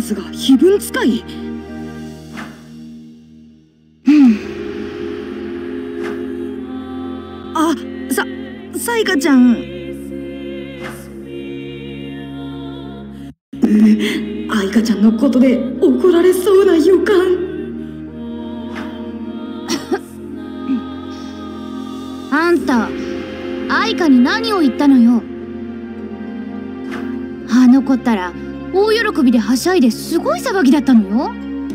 スが非分使い。あ、サイカちゃん。アイカちゃんのことで怒られそうな予感。 あんた、アイカに何を言ったのよ。あの子ったら大喜びではしゃいですごい騒ぎだったのよ。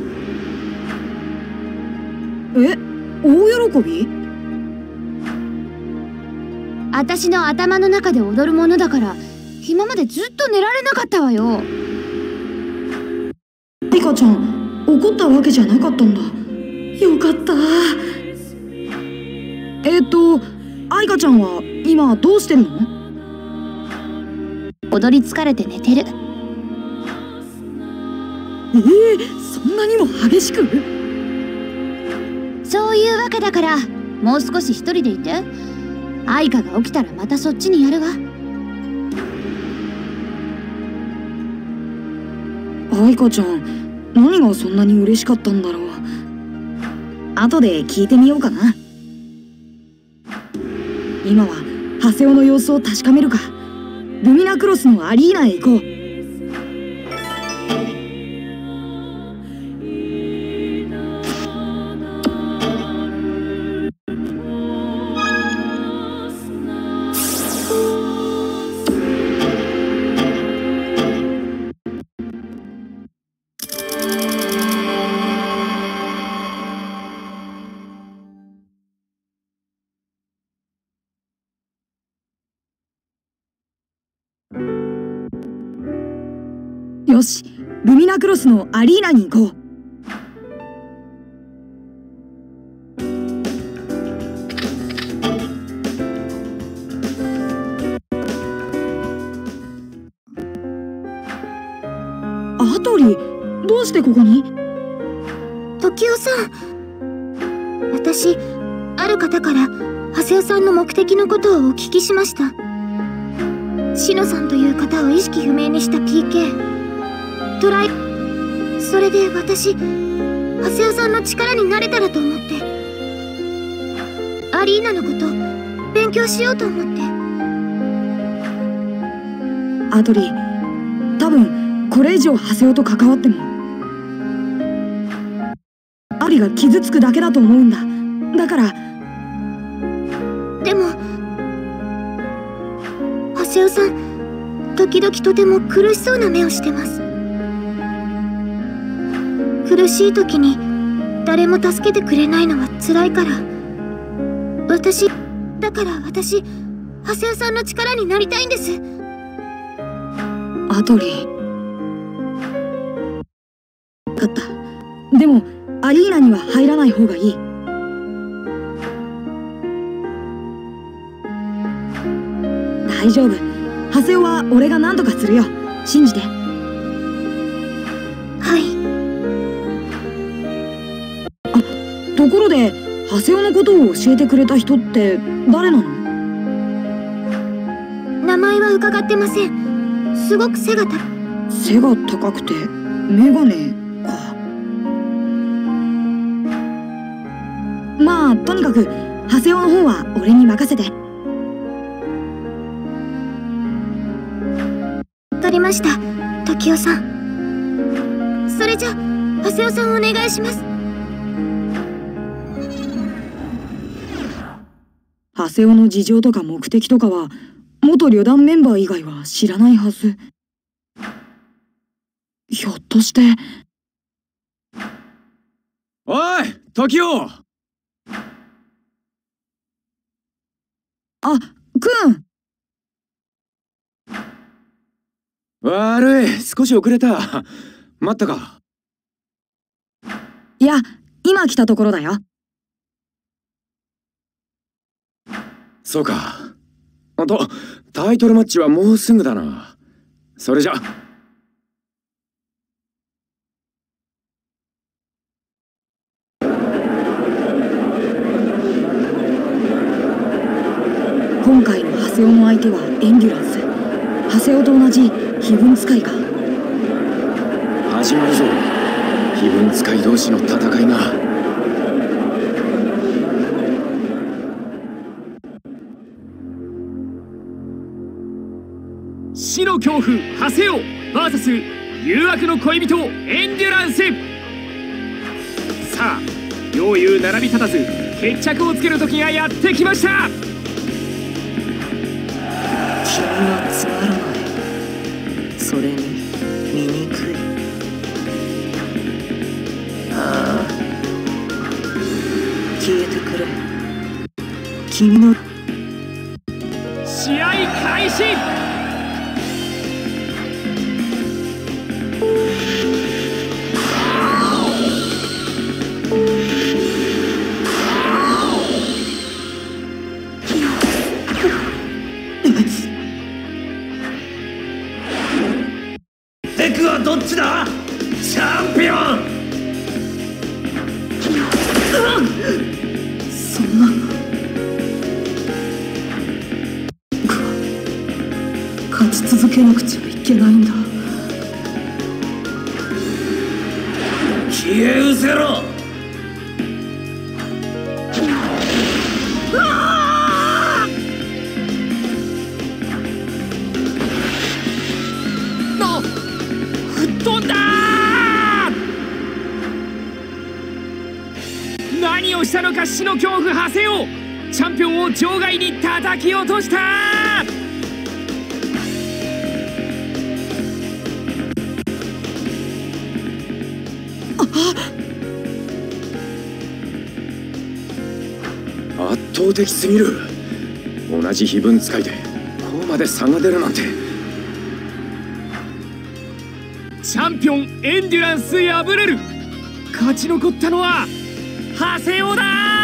え、大喜び？ 私の頭の中で踊るものだから今までずっと寝られなかったわよ。 アイカちゃん、怒ったわけじゃなかったんだ。よかった。アイカちゃんは今どうしてるの？ 踊り疲れて寝てる。 そんなにも激しく？ そういうわけだからもう少し一人でいて。アイカが起きたらまたそっちにやるわ。 アイカちゃん、何がそんなに嬉しかったんだろう。後で聞いてみようかな。今はハセオの様子を確かめるか。ルミナクロスのアリーナへ行こう。よし、ルミナクロスのアリーナに行こう。アトリ、どうしてここに？ 時雄さん、私、ある方からハセオさんの目的のことをお聞きしました。シノさんという方を意識不明にした PKトライ。それで私、ハセオさんの力になれたらと思って、アリーナのこと勉強しようと思って。 アトリ、多分これ以上ハセオと関わってもアリが傷つくだけだと思うんだ。だから。 でもハセオさん、時々とても苦しそうな目をしてます。苦しい時に誰も助けてくれないのは辛いから、私、ハセオさんの力になりたいんです。 アトリ。分かった。でもアリーナには入らない方がいい。大丈夫。ハセオは俺が何とかするよ。信じて。 はい。 ところで、ハセオのことを教えてくれた人って誰なの？ 名前は伺ってません。すごく背が高くてメガネか。まあとにかくハセオの方は俺に任せて。 わかりました、時雄さん。それじゃハセオさんお願いします。 ハセオの事情とか目的とかは元旅団メンバー以外は知らないはず。ひょっとして。 おい、時雄。 あ、くん。 悪い、少し遅れた。待ったか？ いや、今来たところだよ。 そうか。タイトルマッチはもうすぐだな。それじゃ。 今回のハセオの相手はエンデュランス。ハセオと同じ非分使いか。 ハ始まるぞ。非分使い同士の戦いが。 死の恐怖ハセオ VS 誘惑の恋人エンデュランス。さあ両雄並び立たず決着をつける時がやってきました。 君はつまらない。それに醜い。ああ、消えてくれ。君の試合開始。 敵はどっちだ？チャンピオン。 そんな勝ち続けなくちゃいけないんだ。 消え失せろ。 飛んだー。何をしたのか死の恐怖ハセオ。チャンピオンを場外に叩き落としたー。 圧倒的すぎる。同じ非分使いでこうまで差が出るなんて。 チャンピオンエンデュランス敗れる。勝ち残ったのはハセオだ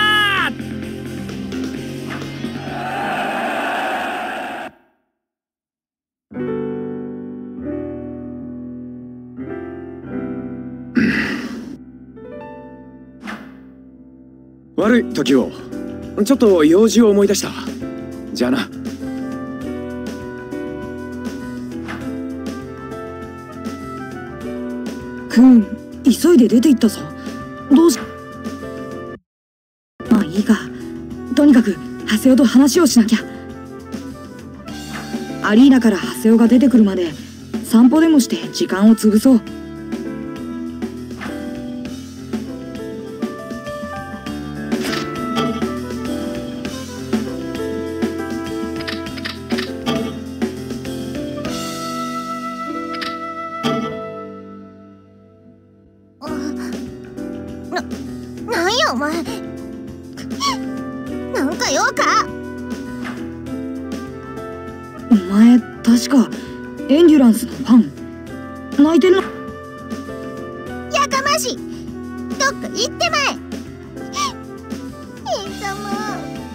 ー。悪い時をちょっと用事を思い出した。じゃあな。 急いで出て行ったぞ。どうし。まあいいか。とにかくハセオと話をしなきゃ。アリーナからハセオが出てくるまで散歩でもして時間を潰そう。 なんやお前。なんか用か。 お前確かエンデュランスのファン。泣いてるの。 やかましい。どっか行ってまえ。イン様。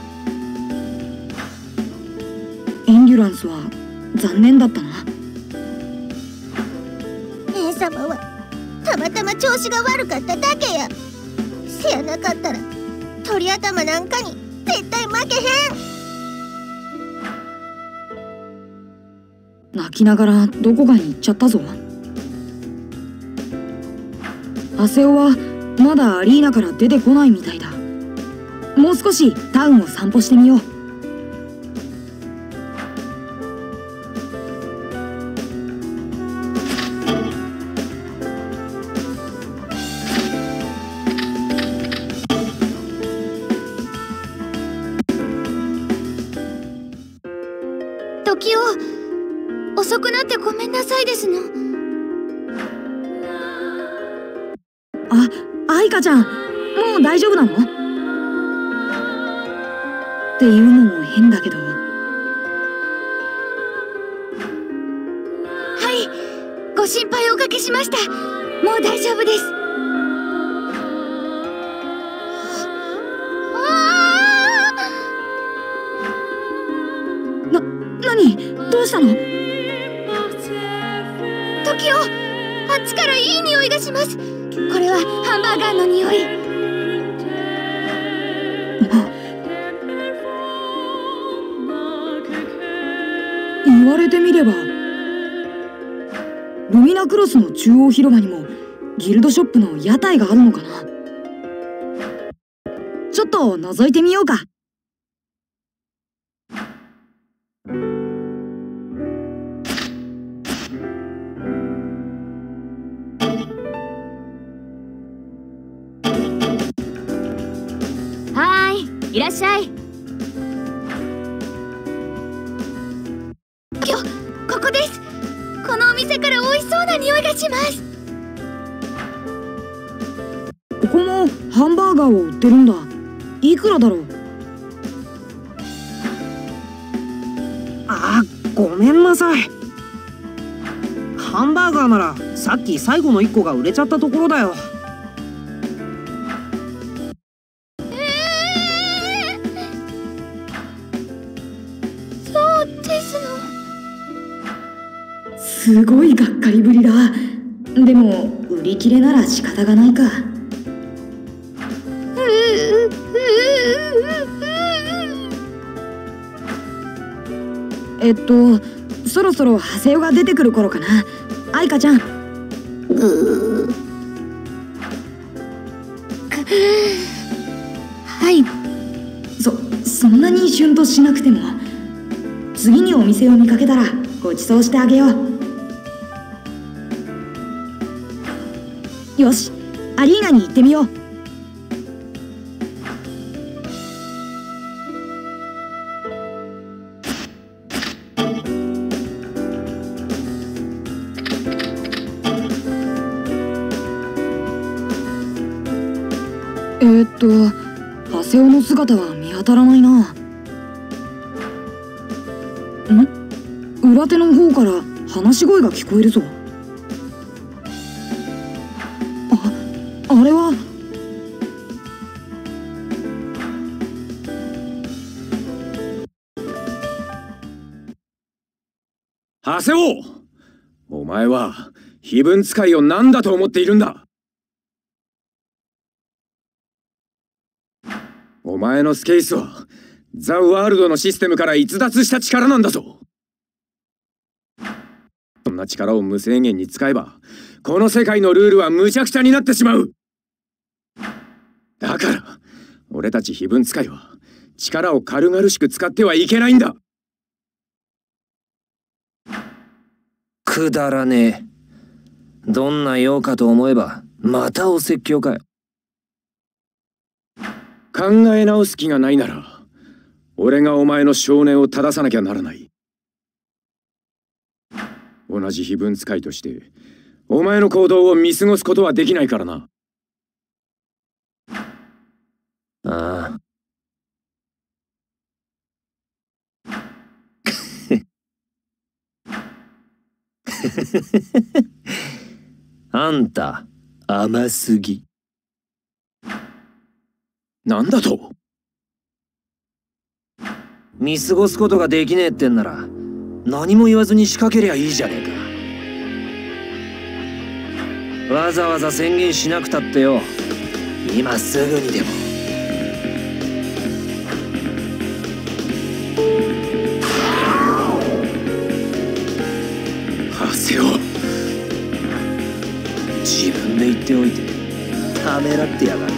エンデュランスは残念だったな。 エン様はたまたま調子が悪かっただけや。せやなかったら鳥頭なんかに絶対負けへん。 泣きながらどこかに行っちゃったぞ。ハセオはまだアリーナから出てこないみたいだ。もう少しタウンを散歩してみよう。 時を遅くなってごめんなさいですの。 愛花ちゃん、もう大丈夫なの？っていうのも変だけど。 はい、ご心配おかけしました。もう大丈夫です。 何？どうしたの？ 時を、あっちからいい匂いがします。これはハンバーガーの匂い。 言われてみればルミナクロスの中央広場にもギルドショップの屋台があるのかな。ちょっと覗いてみようか。 はーい、いらっしゃい。 ここです。このお店から美味しそうな匂いがします。 ここもハンバーガーを売ってるんだ。いくらだろう。 あ、ごめんなさい。ハンバーガーならさっき最後の1個が売れちゃったところだよ。 そうですの。 すごいがっかりぶりだ。でも売り切れなら仕方がないか。そろそろハセオが出てくる頃かな。愛花ちゃん。 はい。 そんなにシュンとしなくても。次にお店を見かけたらご馳走してあげよう。よし、アリーナに行ってみよう。ハセオの姿は見当たらないな。裏手の方から話し声が聞こえるぞ。あれは。 ハセオ、お前は非分使いを何だと思っているんだ。お前のスケイスはザ・ワールドのシステムから逸脱した力なんだぞ。そんな力を無制限に使えばこの世界のルールは無茶苦茶になってしまう。だから俺たち非分使いは力を軽々しく使ってはいけないんだ。 くだらねえ。どんな用かと思えばまたお説教かよ。 考え直す気がないなら俺がお前の少年を正さなきゃならない。同じ非分使いとしてお前の行動を見過ごすことはできないからな。 あああんた甘すぎ。 なんだと？ 見過ごすことができねえってんなら何も言わずに仕掛けりゃいいじゃねえか。わざわざ宣言しなくたってよ、今すぐにでも。 ハセオ、 自分で言っておいてためらってやがる。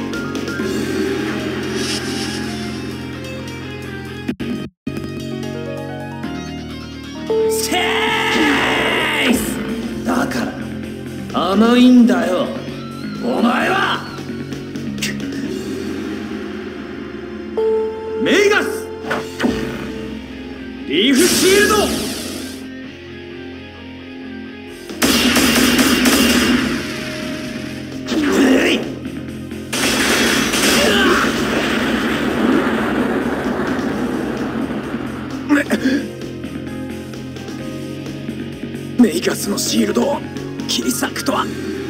だから甘いんだよお前は。 メイガスリーフシールド。メイガスのシールドを切り裂くとは。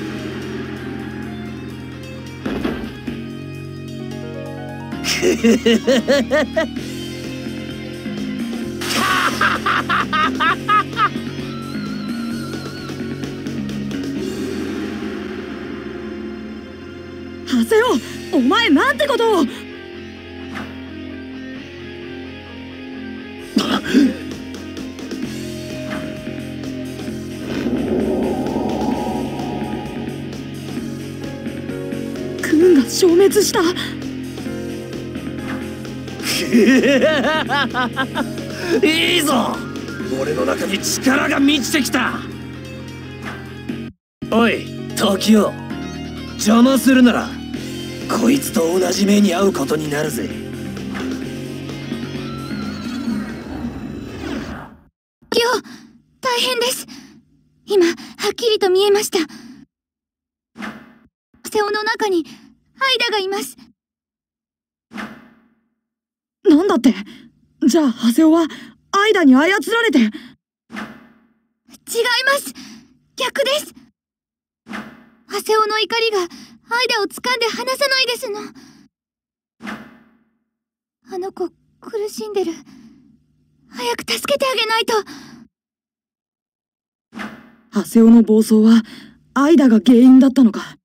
ハセオ、お前なんてことを。 消滅した。 いいぞ、俺の中に力が満ちてきた。おい時代、邪魔するならこいつと同じ目に遭うことになるぜ。 よ、大変です。今はっきりと見えました。瀬尾の中にアイダがいます。 なんだって？じゃあハセオはアイダに操られて。違います。逆です。ハセオの怒りがアイダを掴んで離さないですの。あの子苦しんでる。早く助けてあげないと。 ハセオの暴走はアイダが原因だったのか。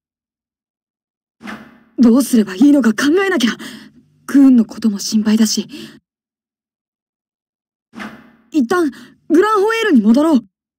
どうすればいいのか考えなきゃ。クーンのことも心配だし。一旦グランホエールに戻ろう。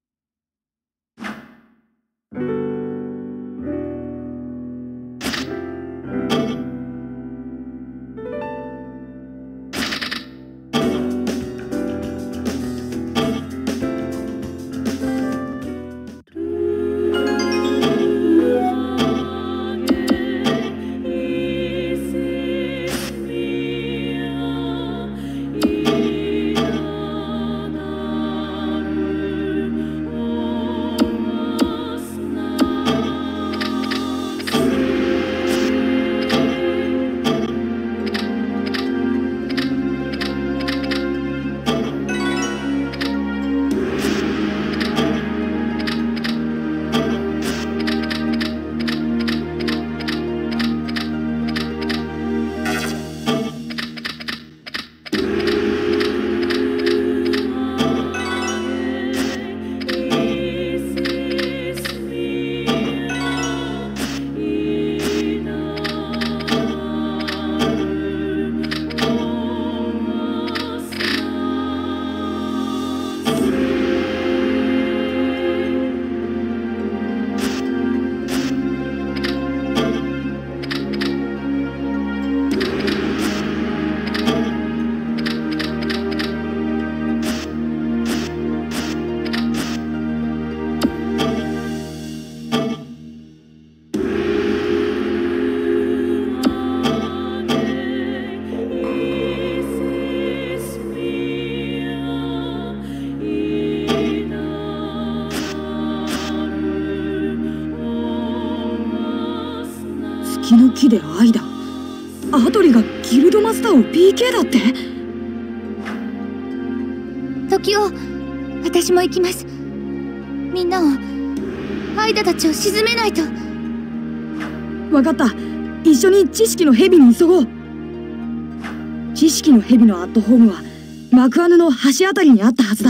月の木でアイダ、アドリがギルドマスターを PK だって。 時を私も行きます。みんなをアイダたちを沈めないと。 分かった、一緒に知識の蛇に急ごう。知識の蛇のアットホームはマクアヌの橋あたりにあったはずだ。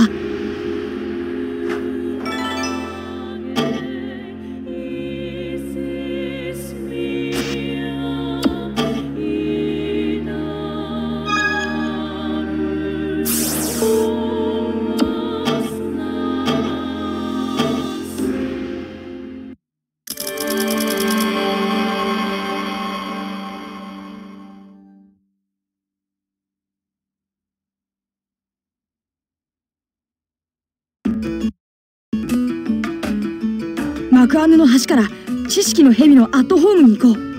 マクアヌの橋から知識の蛇のアットホームに行こう。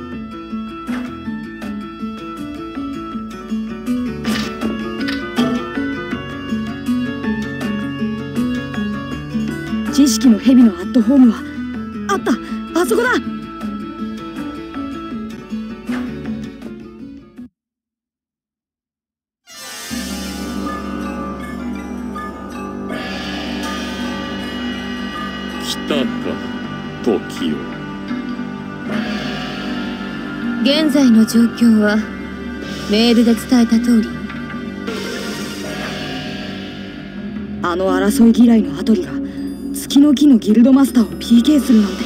知識の蛇のアットホームはあった、あそこだ。 来たか時よ。 現在の状況はメールで伝えた通り。 あの争い嫌いのアトリが月の木のギルドマスターを PK するなんて。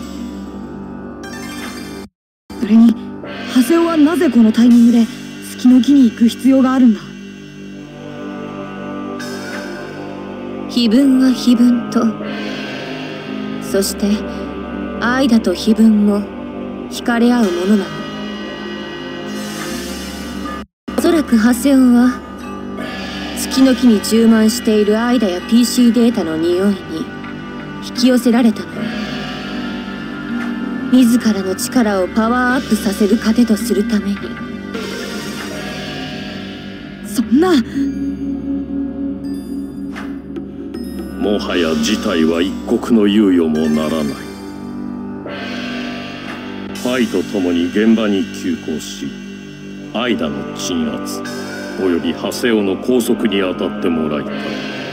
それにハセオはなぜこのタイミングで月の木に行く必要があるんだ。 碑文は碑文と、そしてアイダと碑文も惹かれ合うものなの。 そらくハセオは月の木に充満しているアイダや PC データの匂いに引き寄せられたの。自らの力をパワーアップさせる糧とするために。 そんな。 もはや事態は一刻の猶予もならない。ファイと共に現場に急行し、アイダの鎮圧およびハセオの拘束に当たってもらいたい。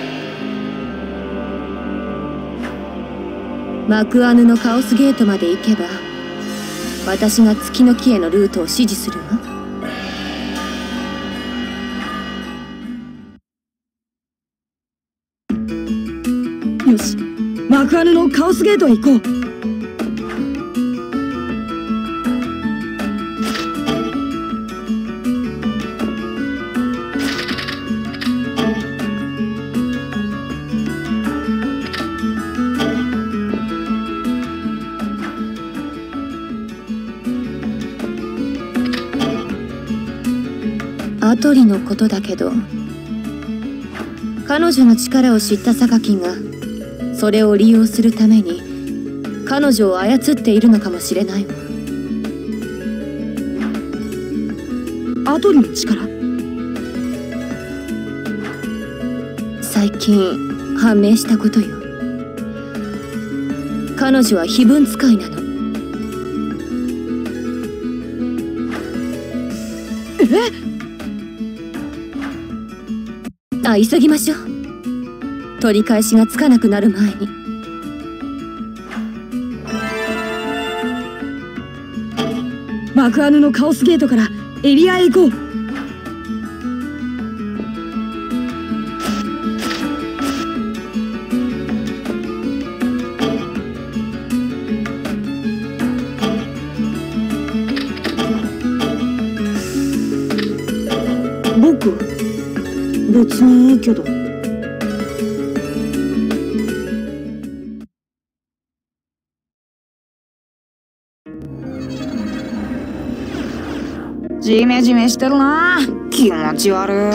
マクアヌのカオスゲートまで行けば私が月の木へのルートを指示するわ。 よし、マクアヌのカオスゲートへ行こう。 アトリのことだけど、彼女の力を知った榊がそれを利用するために彼女を操っているのかもしれないわ。 アトリの力？ 最近判明したことよ。彼女は非分使いなの。急ぎましょう。取り返しがつかなくなる前に。 マクアヌのカオスゲートからエリアへ行こう。 僕別にいいけど。 ジメジメしてるな。気持ち悪い。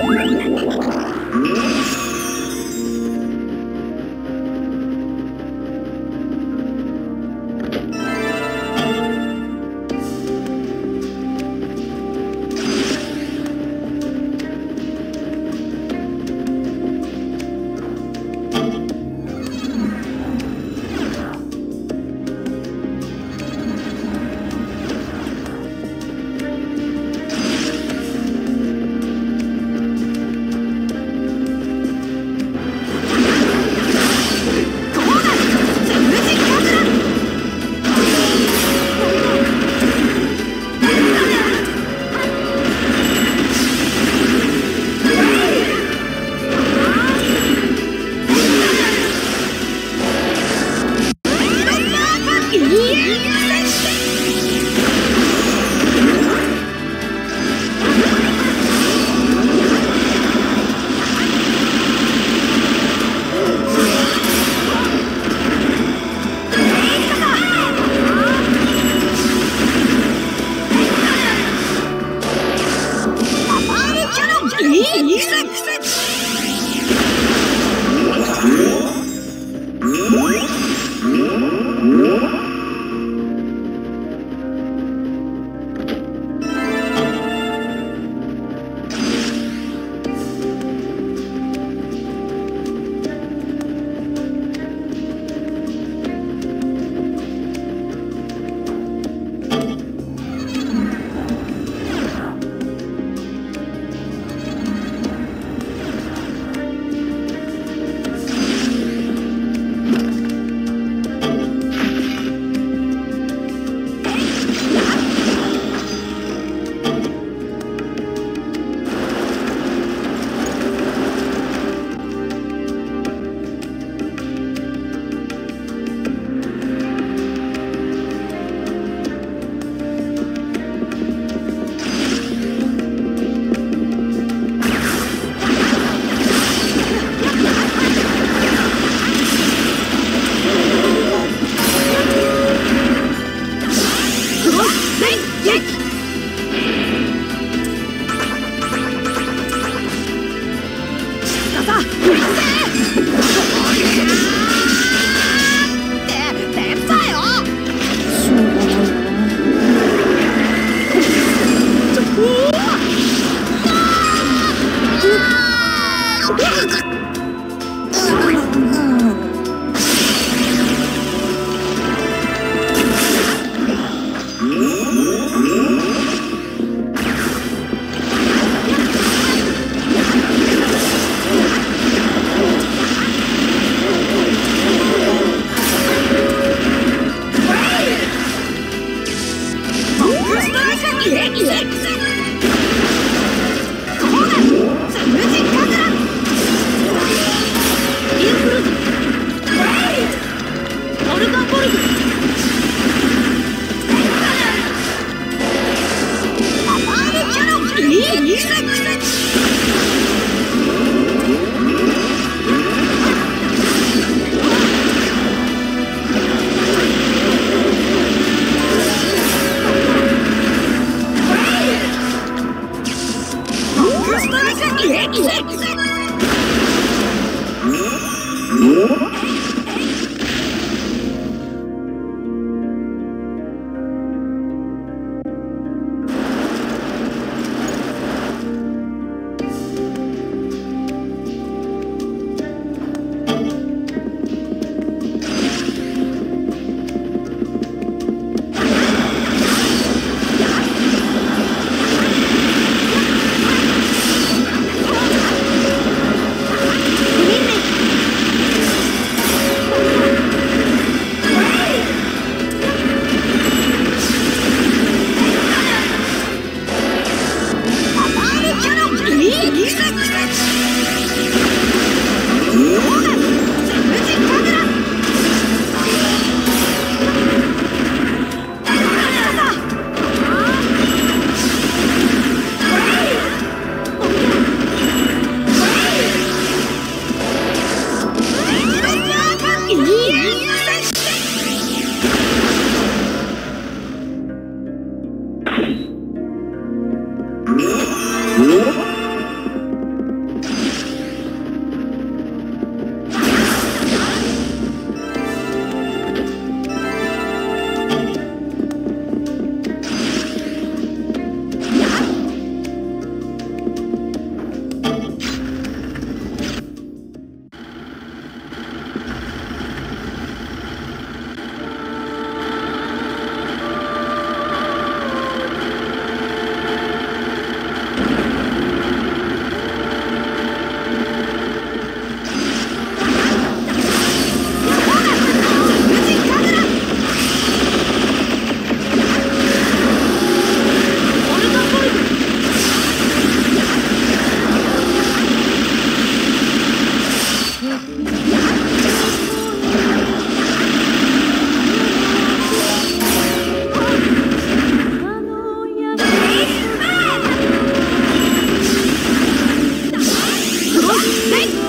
こ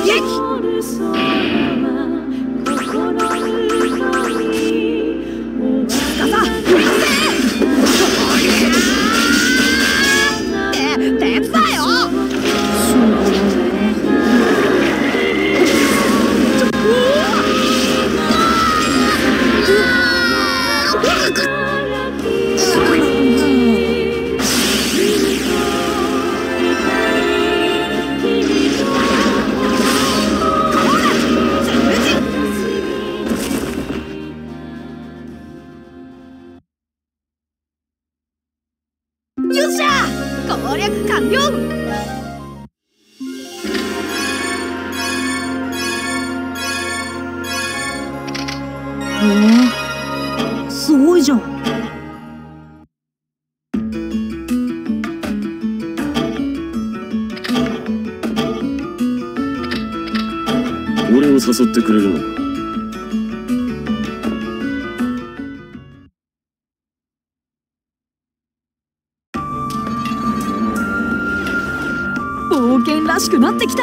よっしゃ攻略完了。 すごいじゃん。 俺を誘ってくれるのか？ 冒険らしくなってきた。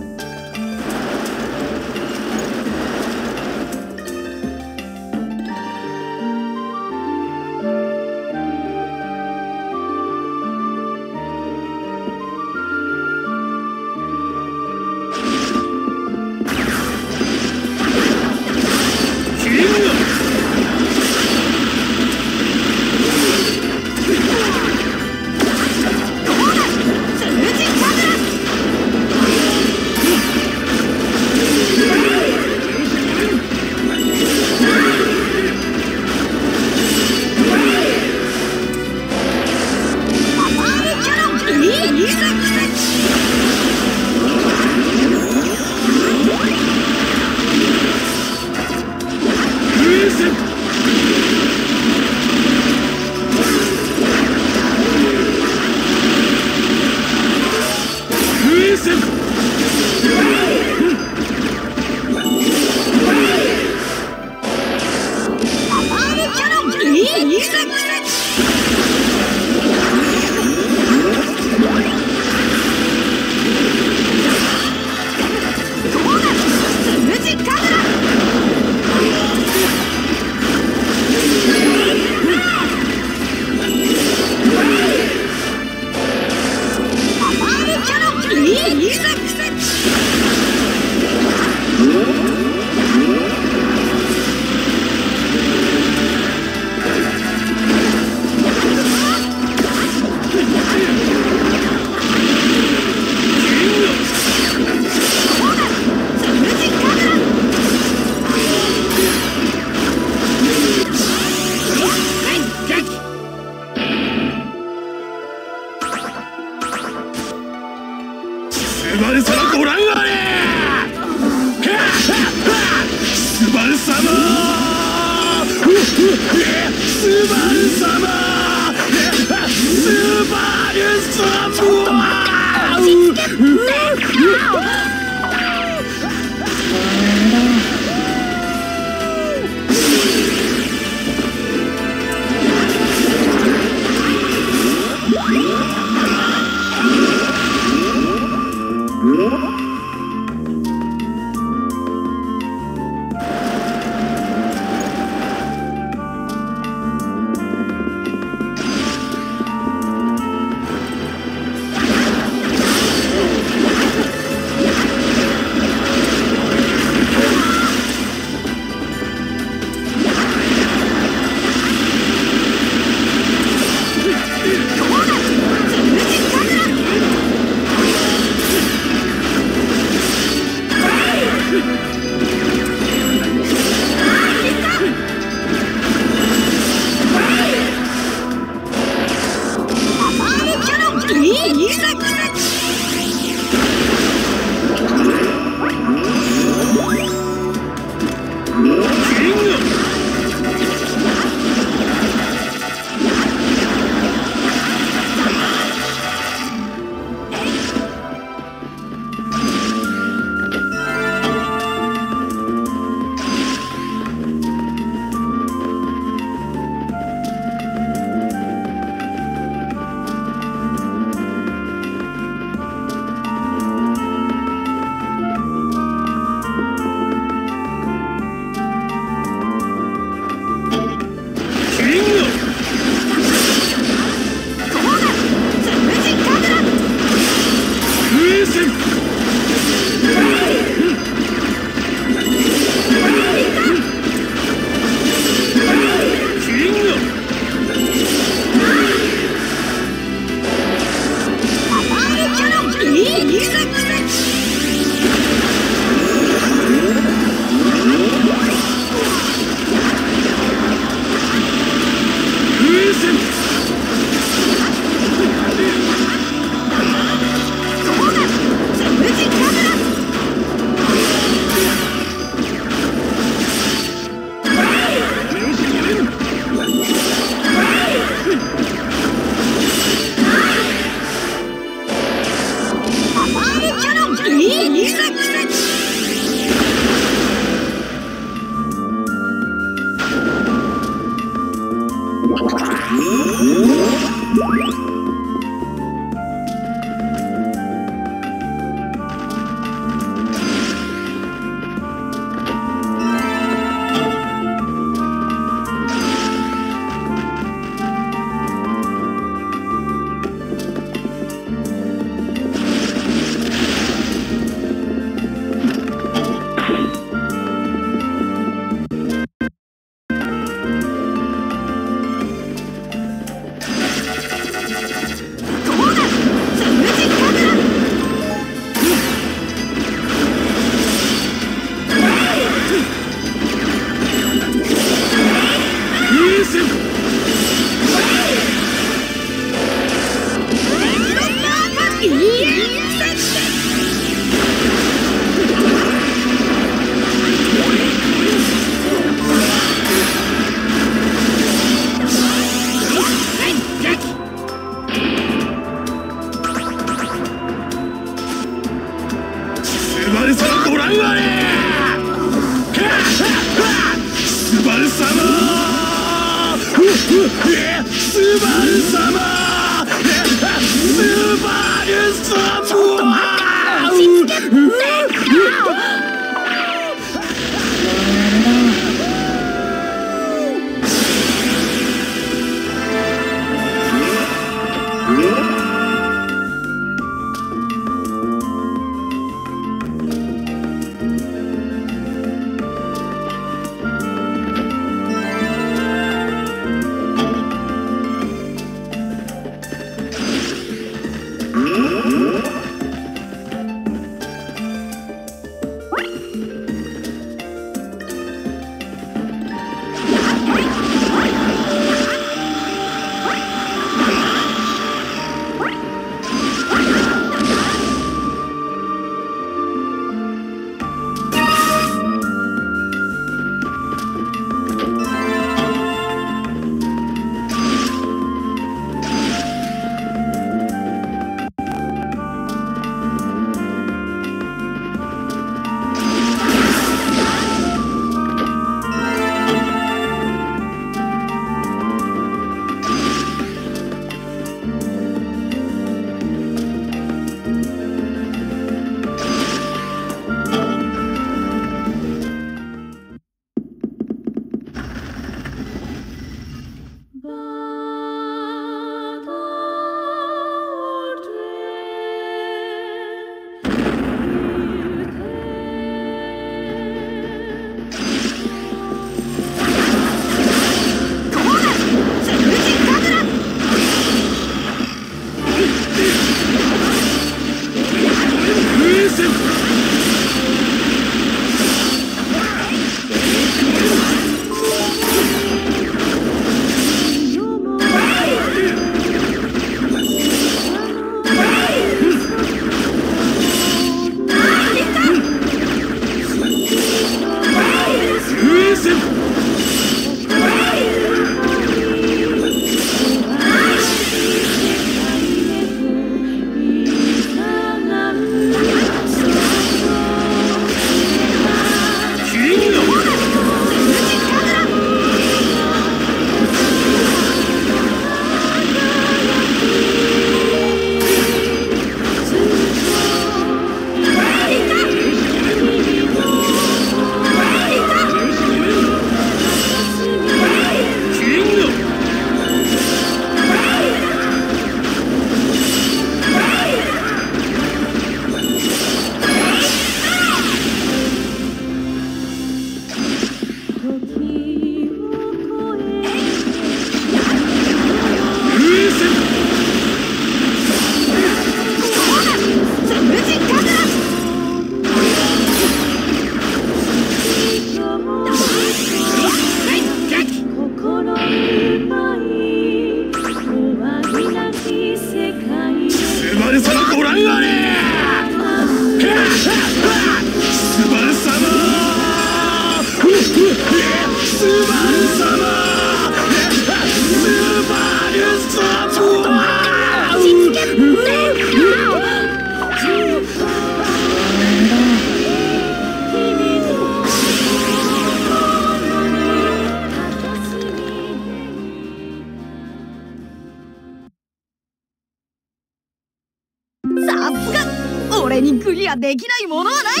さすが俺にクリアできないものはない。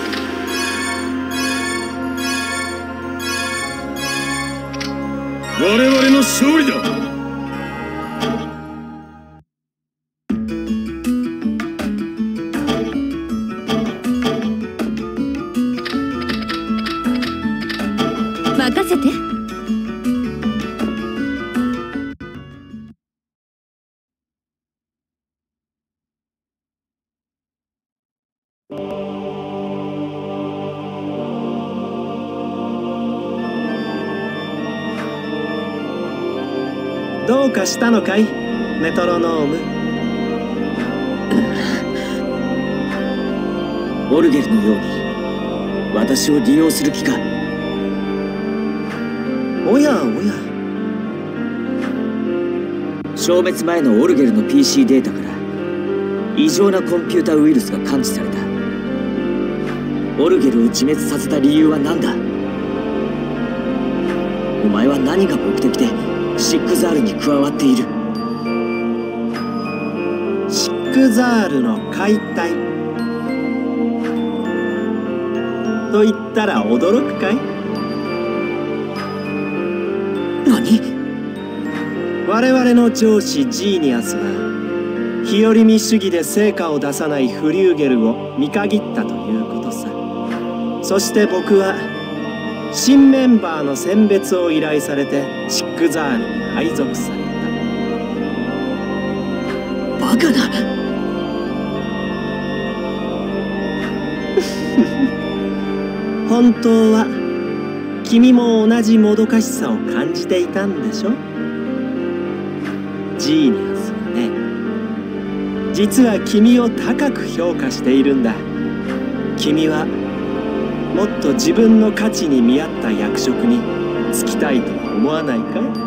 我々の勝利だ。 任せて。 どうかしたのかい、メトロノーム。 オルゲルのように私を利用する気か。 おやおや。 消滅前のオルゲルの PC データから異常なコンピュータウイルスが感知された。オルゲルを自滅させた理由は何だ。お前は何が目的でシックザールに加わっている。 シックザールの解体と言ったら驚くかい。 何？ 我々の上司ジーニアスは日和見主義で成果を出さないフリューゲルを見限ったということさ。そして僕は新メンバーの選別を依頼されてシックザールに配属された。 バカだ。 本当は君も同じもどかしさを感じていたんでしょ。ジーニアスはね、実は君を高く評価しているんだ。君はもっと自分の価値に見合った役職に就きたいとは思わないかい？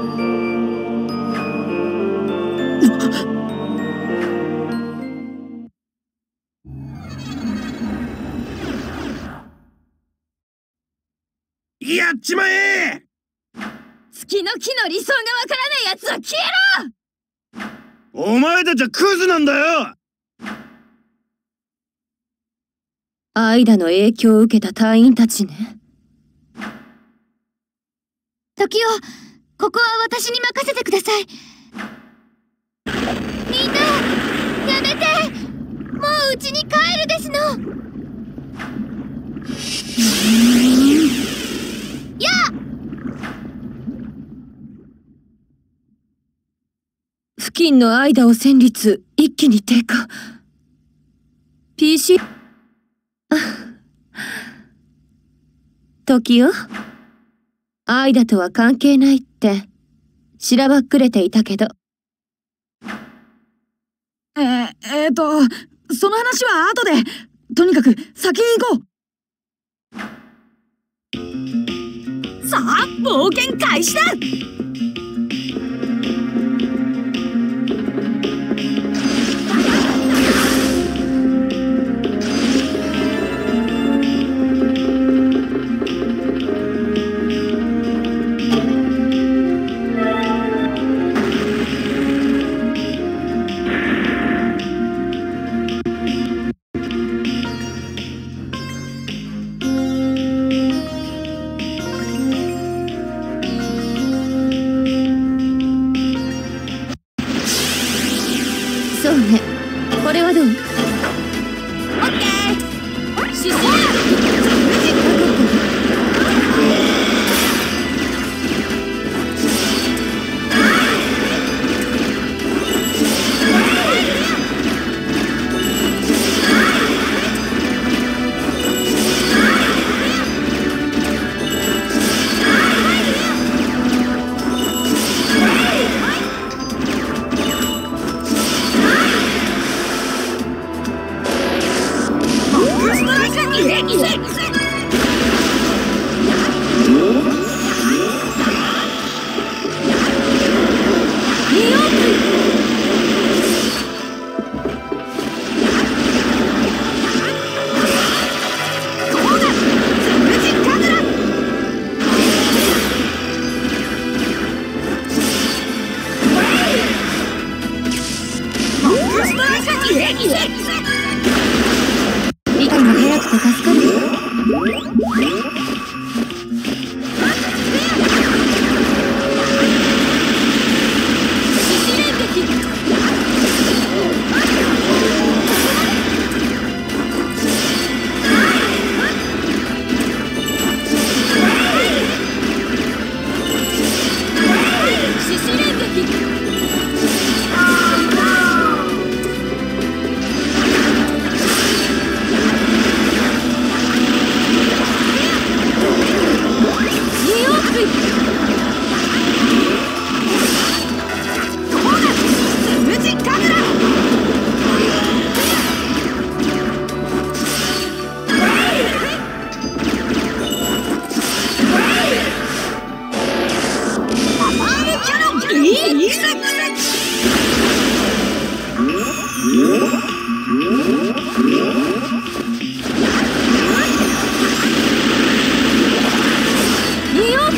やっちまえ！ 月の木の理想がわからない奴は消えろ！ お前たちはクズなんだよ！ アイダの影響を受けた隊員たちね。 時代、ここは私に任せてください。みんな、やめて！もう家に帰るですの！やっ！ 付近のアイダを戦率一気に低下。PC 時代、アイダとは関係ないってしらばっくれていたけど。 その話は後で。とにかく先に行こう。さあ、冒険開始だ。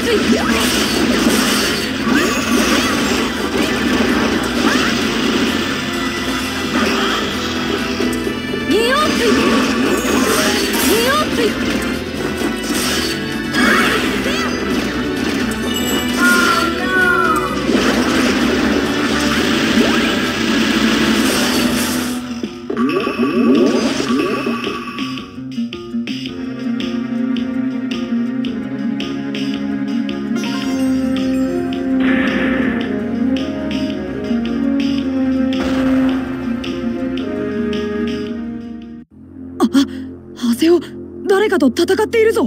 ハセオ、誰かと戦っているぞ。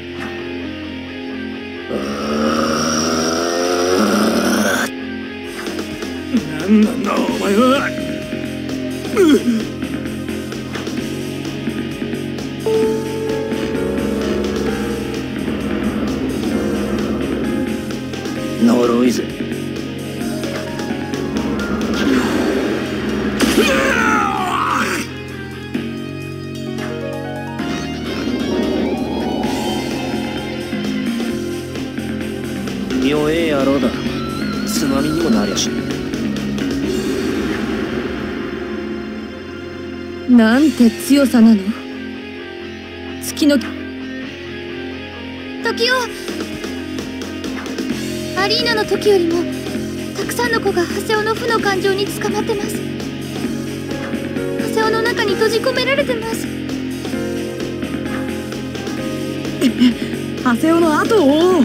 なんなんだお前は。 呪いぜ。弱え野郎だ。つまみにもなりゃしねえ。なんて強さなの。月の時をアリーナの時よりもたくさんの子がハセオの負の感情に捕まってます。ハセオの中に閉じ込められてます。 ハセオの後を追おう。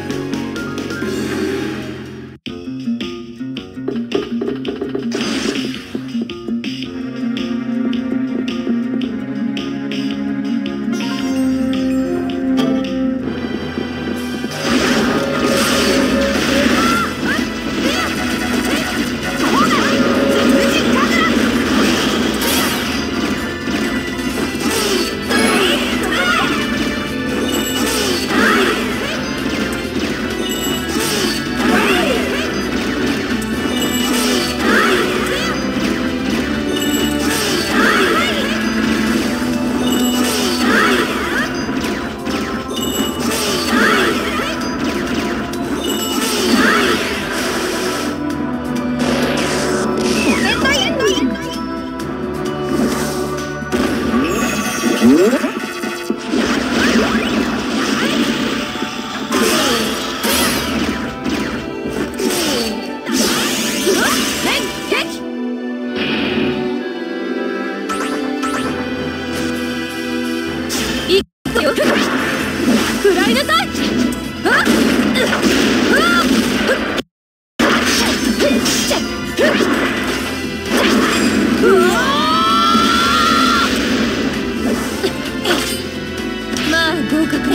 食らいなさい。 まあ合格。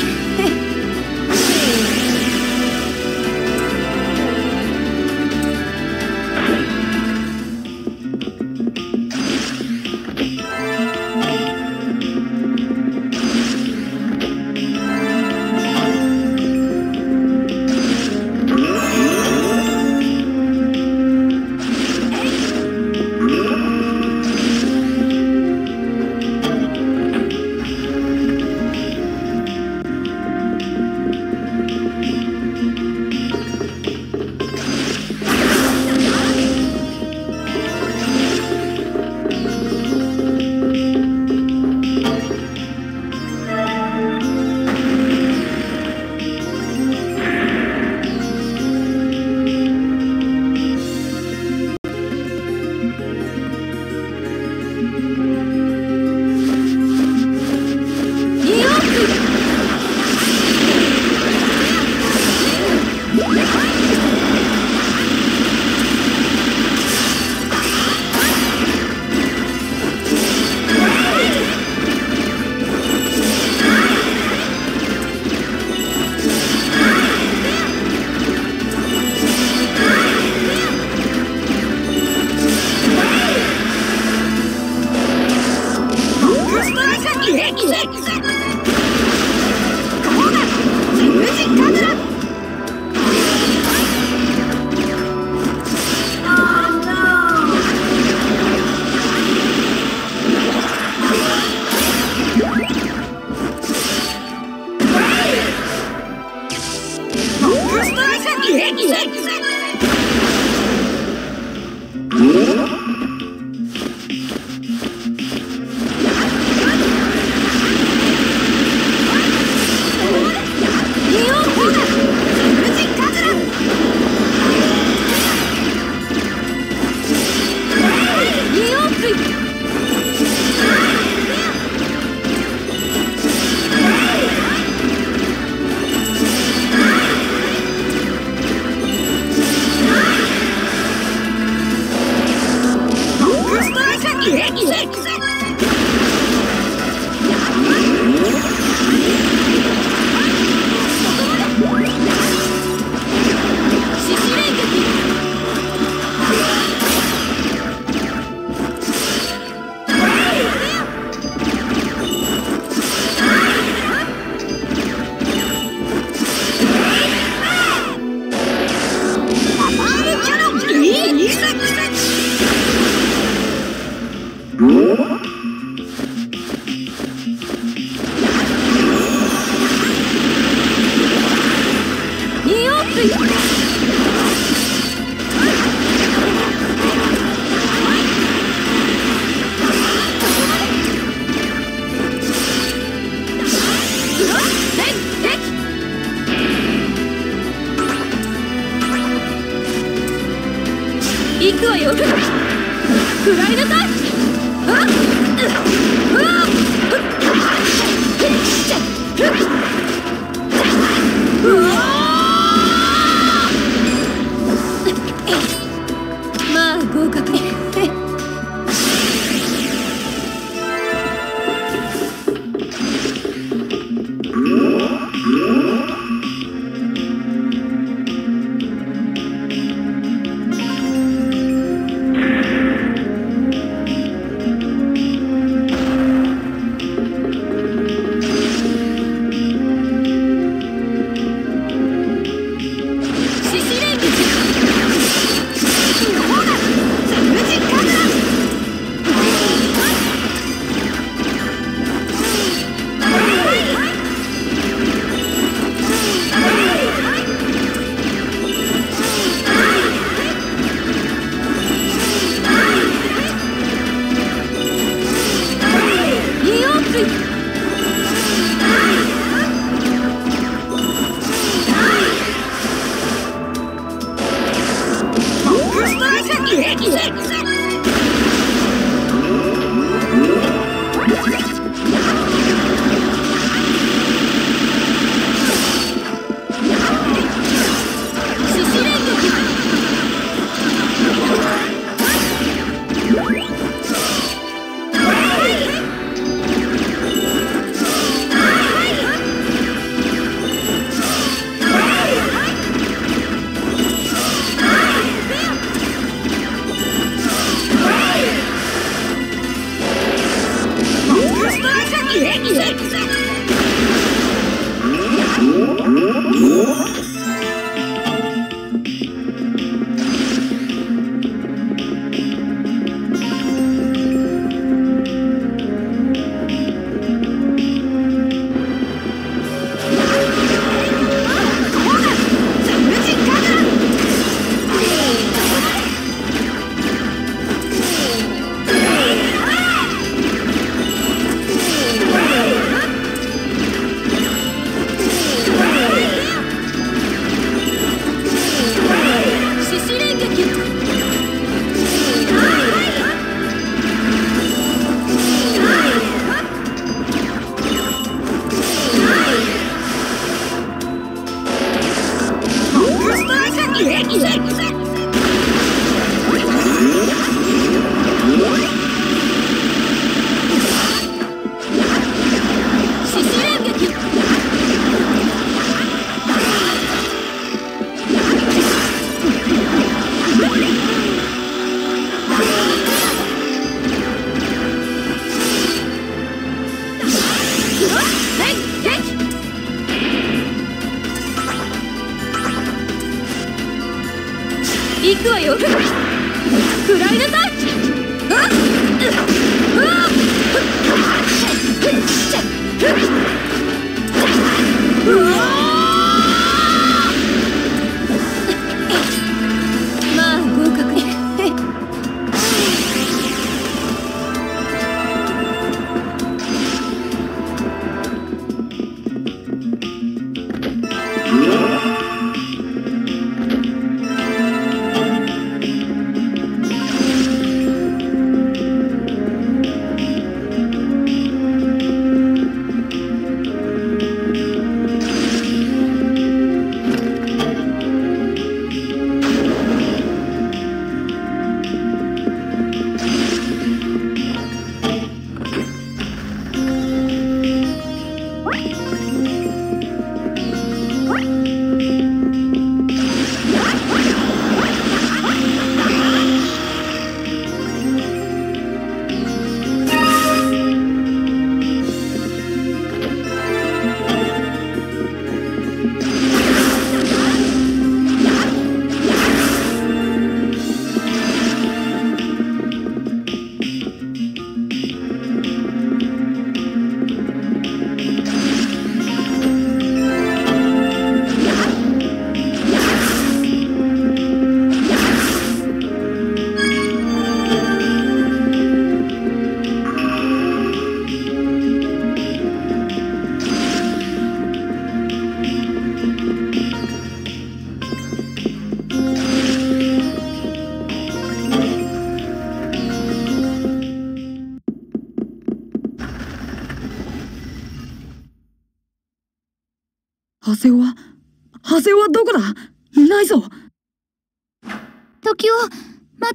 行くわよ。食らいなさい。まあ合格。行くわよ。食らいなさい。 瀬尾はどこだ？いないぞ。 時を待って。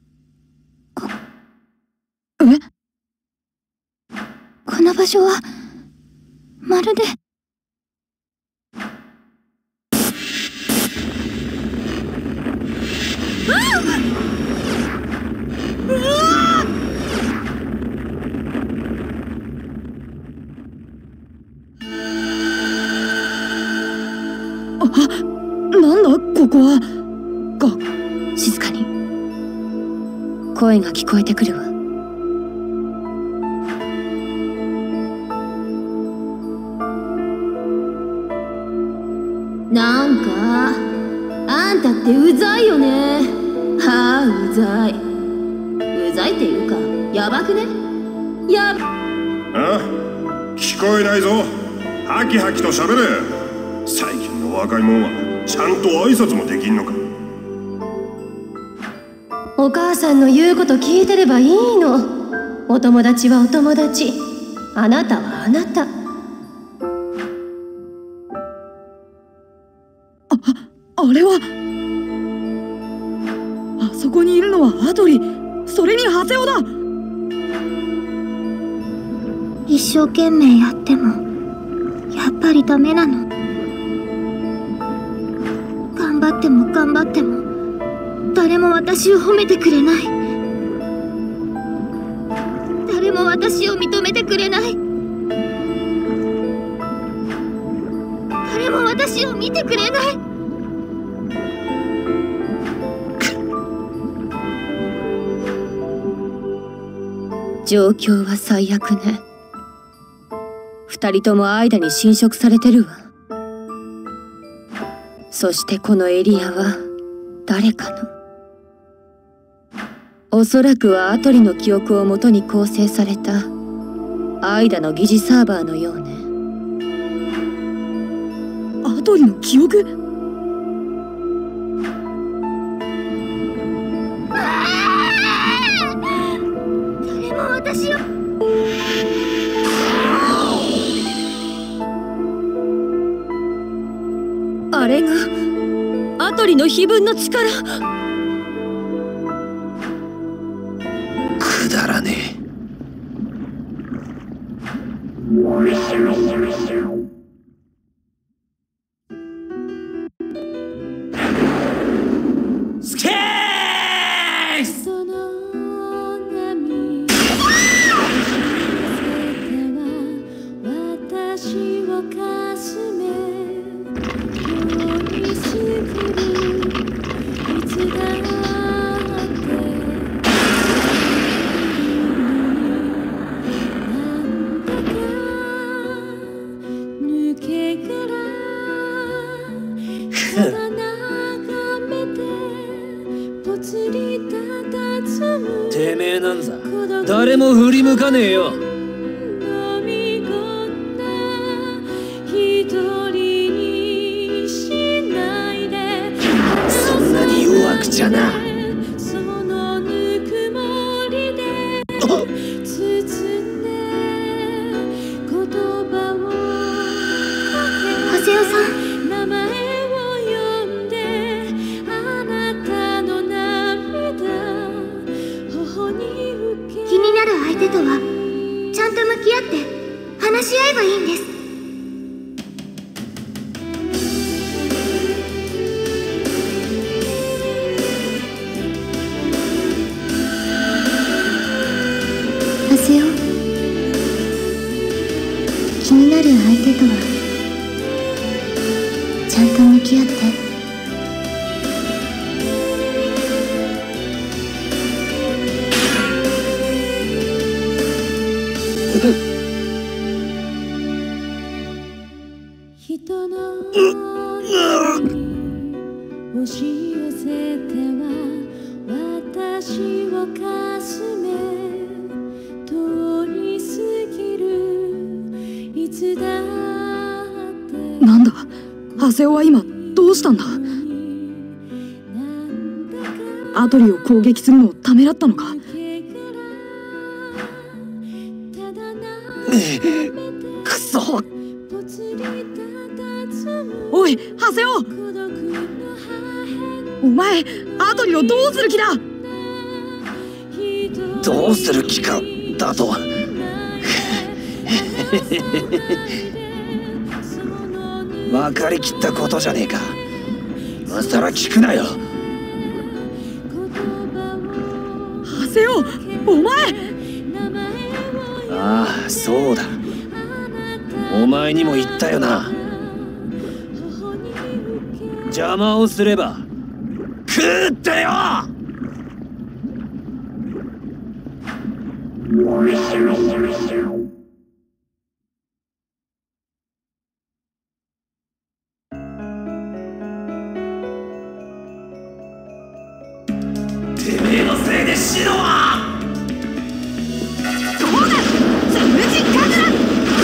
この場所はまるでなんだここは。 静かに。声が聞こえてくるわ。 なんかあんたってうざいよね。はあ、うざい。うざいっていうかやばくね。やば。 あ、聞こえないぞ。ハキハキと喋れ。最近の若いもんはちゃんと挨拶もできんのか。 お母さんの言うこと聞いてればいいの。お友達はお友達、あなたはあなた。 あれは。あそこにいるのはアトリ、それにハセオだ。 一生懸命やってもやっぱりダメなの。頑張っても頑張っても誰も私を褒めてくれない。誰も私を認めてくれない。誰も私を見てくれない。 状況は最悪ね。二人ともアイダに侵食されてるわ。そしてこのエリアは誰かの。おそらくはアトリの記憶をもとに構成されたアイダの疑似サーバーのようね。 アトリの記憶？ 誰も私を。 あれがアトリの碑文の力。 くだらねえ。 スケース。 てめえなんざ誰も振り向かねえよ。そんなに弱くちゃな。 ハセオさん、気になる相手とはちゃんと向き合って話し合えばいいんです。ハセオ、気になる相手とはちゃんと向き合って。 人の押し寄せては私をかすめ通り過ぎる。いつだってなんだ、ハセオは今どうしたんだ。アトリを攻撃するのをためらったのか。 くそ。 おいハセオ、お前アトリをどうする気だ。 どうする気かだと分かりきったことじゃねえか。今さら聞くなよ。 ハセオ、お前。 ああ、そうだ、お前にも言ったよな。邪魔をすれば食うってよ。てめえのせいでシノはどうだ、サムジカズラ。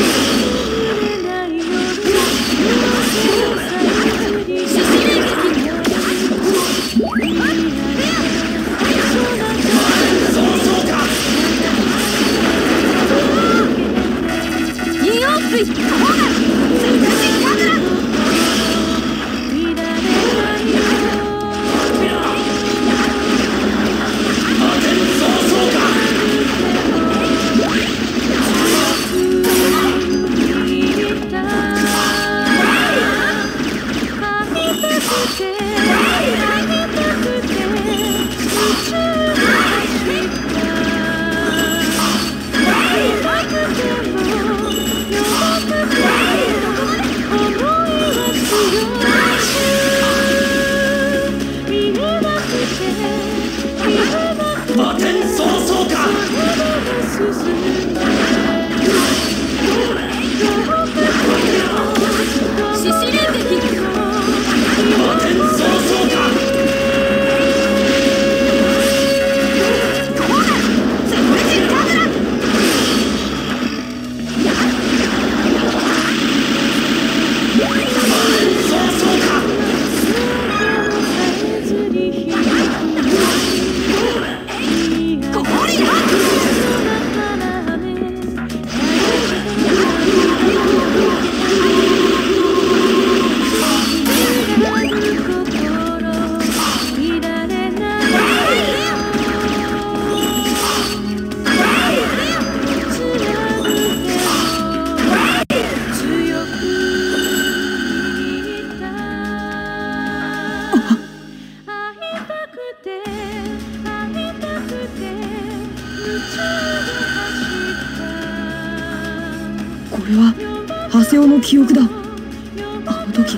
これはハセオの記憶だ。あの時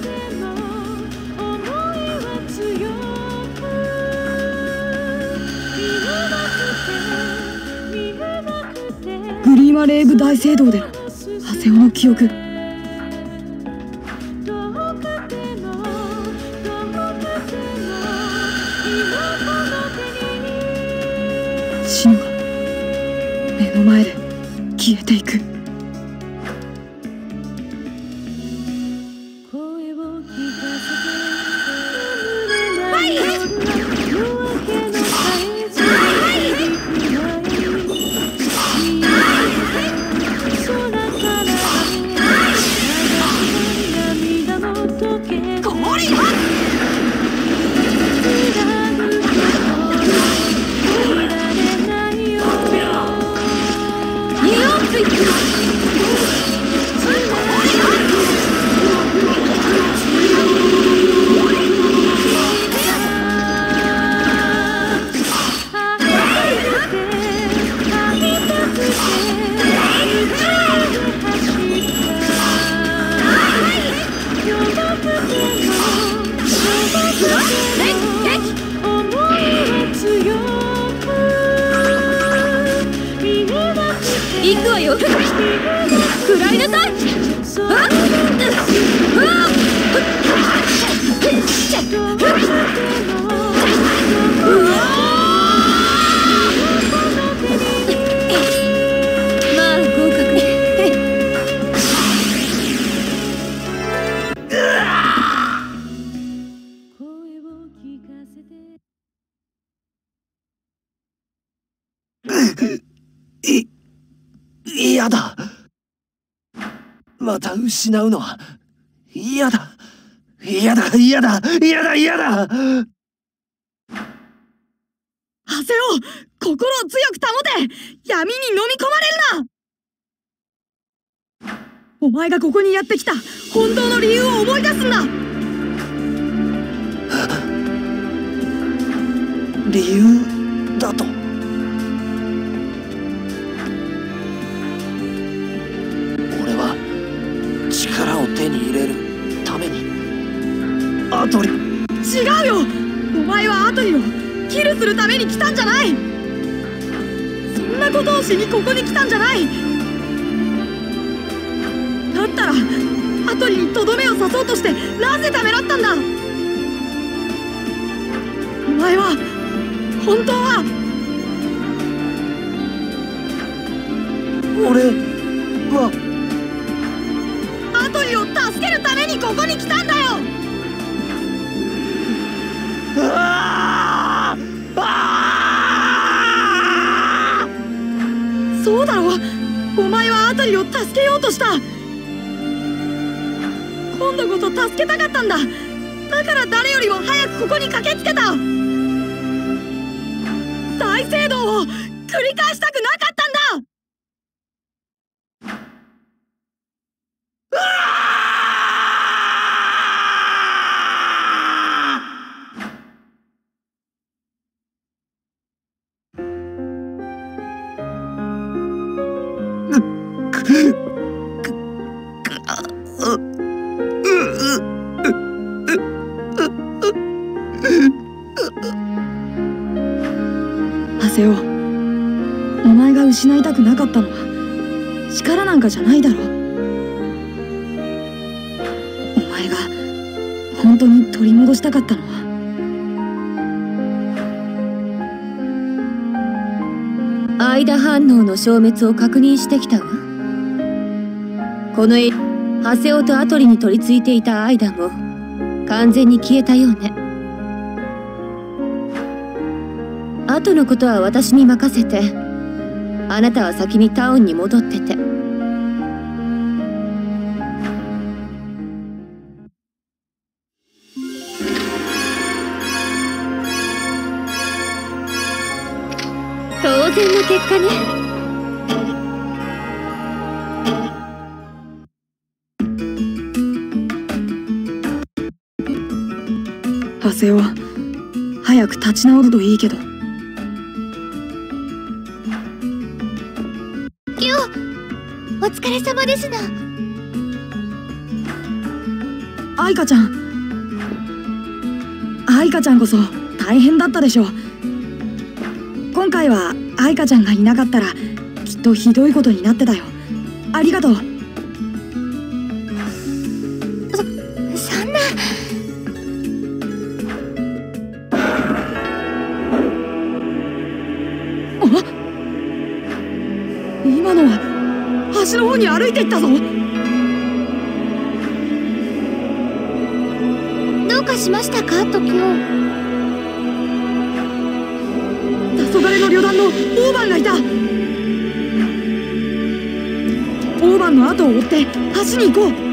グリーマレーブ大聖堂でのハセオの記憶。シノが目の前で消えていく。 行くわよ。食らいなさい。まあ合格ね。 嫌だ。また失うのは嫌だ。 嫌だ嫌だ嫌だ嫌だ。 ハセオ、心を強く保て。闇に飲み込まれるな。お前がここにやってきた本当の理由を思い出すんだ。 理由だと？俺は力を手に入れるためにアトリ。 違うよ。お前はアトリをキルするために来たんじゃない。そんなことをしにここに来たんじゃない。だったらアトリにとどめを刺そうとしてなぜためらったんだ。お前は本当は。 俺はアトリを助けるためにここに来たんだよ。そうだろ。お前はアトリを助けようとした。今度こそ助けたかったんだ。だから誰よりも早くここに駆けつけた。大聖堂を繰り返したくなかったんだ。ハセオ、お前が失いたくなかったのは力なんかじゃないだろ。お前が本当に取り戻したかったのは間反応の消滅を確認してきたわ。このハセオとアトリに取り付いていた間も完全に消えたようね。後のことは私に任せて、あなたは先にタウンに戻ってて。当然の結果ね。 ハセオ、早く立ち直るといいけど。 キヨ、お疲れ様ですな。 アイカちゃん。アイカちゃんこそ大変だったでしょう。今回はアイカちゃんがいなかったらきっとひどいことになってたよ。ありがとう。 そんな。 今のは橋の方に歩いていったぞ。 どうかしましたか、トキオ。 黄昏の旅団のオーバンがいた。オーバンの後を追って橋に行こう。